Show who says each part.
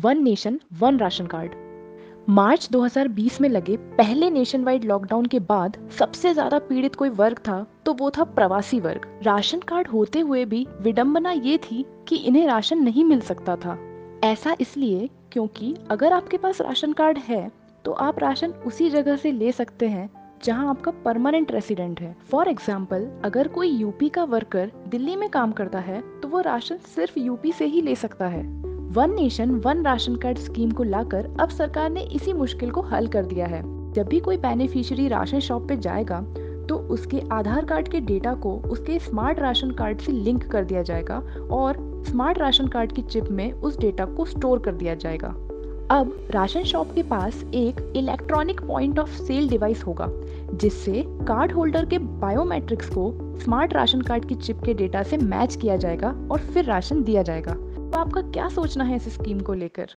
Speaker 1: One nation one ration card. March 2020 में लगे पहले नेशन वाइड लॉकडाउन के बाद सबसे ज्यादा पीड़ित कोई वर्ग था तो वो था प्रवासी वर्ग। राशन कार्ड होते हुए भी विडंबना ये थी कि इन्हें राशन नहीं मिल सकता था। ऐसा इसलिए क्योंकि अगर आपके पास राशन कार्ड है तो आप राशन उसी जगह से ले सकते हैं जहां आपका परमानेंट रेसिडेंट है। फॉर एग्जाम्पल, अगर कोई यूपी का वर्कर दिल्ली में काम करता है तो वो राशन सिर्फ यूपी से ही ले सकता है। One nation one ration card scheme को लाकर अब सरकार ने इसी मुश्किल को हल कर दिया है। जब भी कोई बेनिफिशियरी राशन शॉप पे जाएगा तो उसके आधार कार्ड के डेटा को उसके स्मार्ट राशन कार्ड से लिंक कर दिया जाएगा और स्मार्ट राशन कार्ड की चिप में उस डेटा को स्टोर कर दिया जाएगा। अब राशन शॉप के पास एक electronic point of sale device होगा जिससे कार्ड होल्डर के बायोमेट्रिक्स को स्मार्ट राशन कार्ड की चिप के डेटा से मैच किया जाएगा और फिर राशन दिया जाएगा। तो आपका क्या सोचना है इस स्कीम को लेकर?